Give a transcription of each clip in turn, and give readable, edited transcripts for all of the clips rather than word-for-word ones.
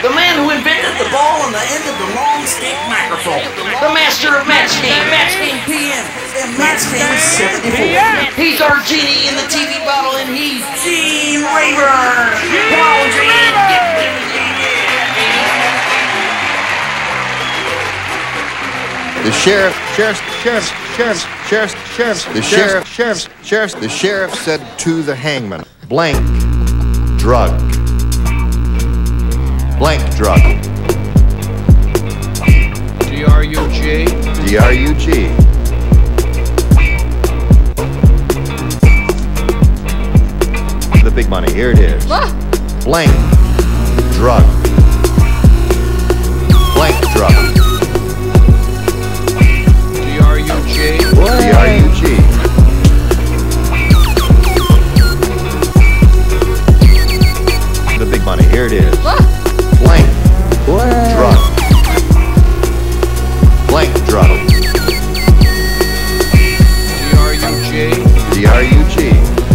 The man who invented the ball on the end of the long stick microphone. The master of Match Game PM, and Match Game 74. He's our genie in the TV bottle, and he's Gene Rayburn. Come on, Gene, get with me. The sheriff said to the hangman, blank drug. Blank drug. D-R-U-G. D-R-U-G. The big money, here it is. Blank drug. Blank drug. D-R-U-G. D-R-U-G. The big money, here it is. Blank drug. Blank drug. D-R-U-G. D-R-U-G.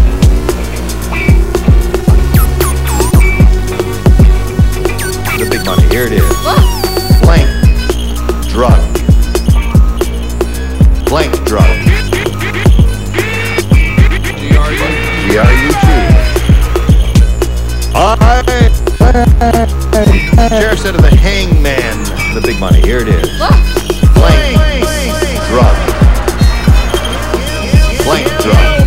The big money, here it is. Blank drug. Blank drug. D-R-U-G. Sheriff said to the hangman, the big money, here it is. Blank drug. Blank drug.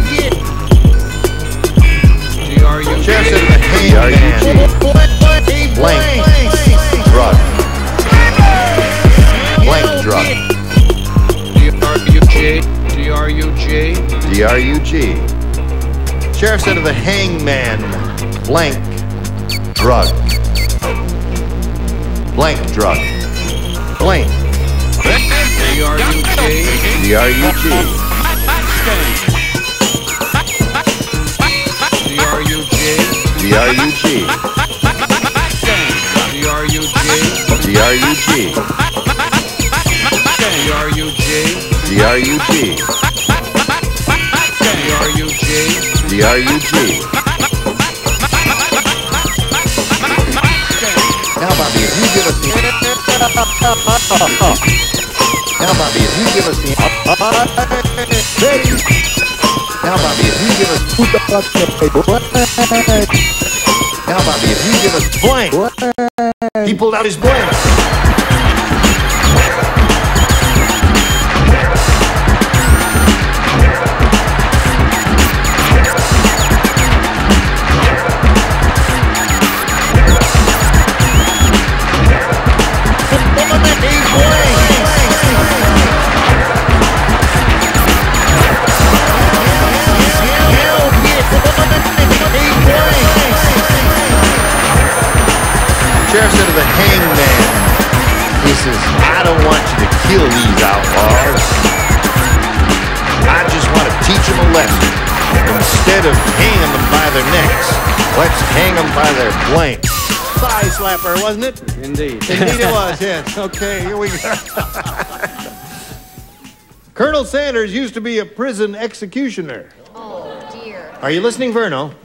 D-R-U-G. Sheriff said to the hangman, blank drug. Blank drug. D-R-U-G. D-R-U-G. D-R-U-G. Sheriff said to the hangman, blank drug. Blank drug. Blank. D-R-U-G. D-R-U-G. D-R-U-G. D-R-U-G. D-R-U-G. D-R-U-G. D-R-U-G. D-R-U-G. D-R-U-G. D-R-U-G. Now, Bobby, if you give us the... Now, Bobby, if you give us the... Now, Bobby, if you give us... Now, Bobby, if you give us blank. He pulled out his blank. Sheriff said to the hangman, he says, I don't want you to kill these outlaws. I just want to teach them a lesson. Instead of hanging them by their necks, let's hang them by their blanks. Thigh slapper, wasn't it? Indeed. Indeed it was, yes. Okay, here we go. Colonel Sanders used to be a prison executioner. Oh, dear. Are you listening, Verno?